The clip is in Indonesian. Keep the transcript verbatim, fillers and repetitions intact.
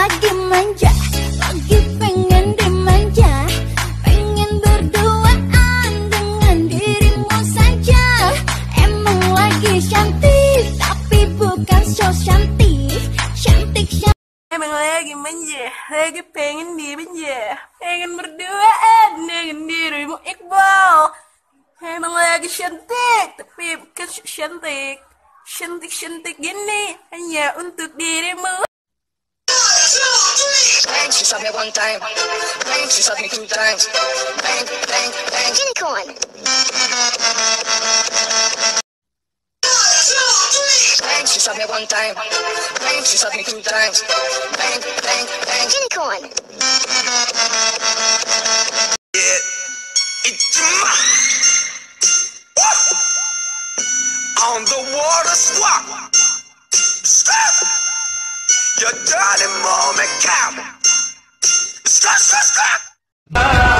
lagi manja, lagi pengen dimanja, pengen berduaan dengan dirimu saja. Emang lagi cantik, tapi bukan so cantik, cantik cantik. Emang lagi manja, lagi pengen dimanja, pengen berduaan dengan dirimu Iqbal. Emang lagi cantik, tapi bukan so cantik, cantik-cantik gini hanya untuk dirimu. Bang, she shot me one time. Bang, she shot me two times. Bang, bang, bang. Unicorn. Bang, she shot me one time. Bang, she shot me two times. Bang, bang, bang. Unicorn. Yeah, it's my on the water swap. Stop. Your dirty moment count. Stop, stop, stop.